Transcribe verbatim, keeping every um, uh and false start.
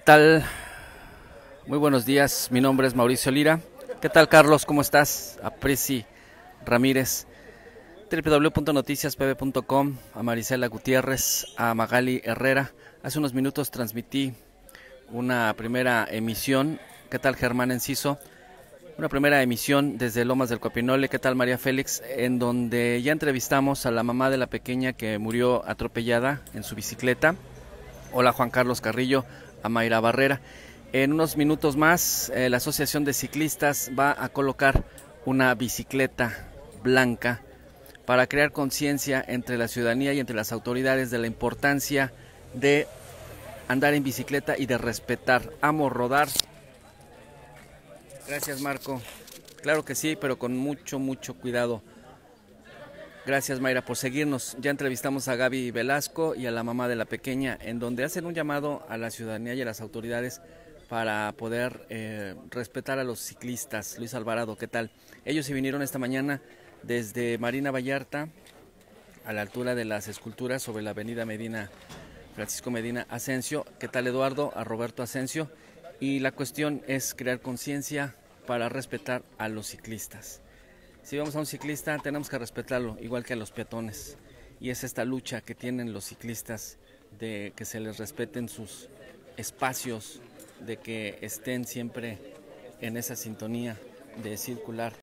tal? Muy buenos días, mi nombre es Mauricio Lira. ¿Qué tal, Carlos? ¿Cómo estás? A Presi Ramírez, doble u doble u doble u punto noticias p b punto com, a Marisela Gutiérrez, a Magali Herrera. Hace unos minutos transmití una primera emisión. ¿Qué tal, Germán Enciso? Una primera emisión desde Lomas del Coapinole. ¿Qué tal, María Félix? En donde ya entrevistamos a la mamá de la pequeña que murió atropellada en su bicicleta. Hola, Juan Carlos Carrillo, a Mayra Barrera. En unos minutos más, eh, la Asociación de Ciclistas va a colocar una bicicleta blanca para crear conciencia entre la ciudadanía y entre las autoridades de la importancia de andar en bicicleta y de respetar. Amo rodar. Gracias, Marco. Claro que sí, pero con mucho, mucho cuidado. Gracias, Mayra, por seguirnos. Ya entrevistamos a Gaby Velasco y a la mamá de la pequeña, en donde hacen un llamado a la ciudadanía y a las autoridades para poder eh, respetar a los ciclistas. Luis Alvarado, ¿qué tal? Ellos se vinieron esta mañana desde Marina Vallarta, a la altura de las esculturas sobre la avenida Medina, Francisco Medina Asensio. ¿Qué tal, Eduardo? A Roberto Asensio. Y la cuestión es crear conciencia para respetar a los ciclistas. Si vemos a un ciclista, tenemos que respetarlo, igual que a los peatones. Y es esta lucha que tienen los ciclistas de que se les respeten sus espacios, de que estén siempre en esa sintonía de circular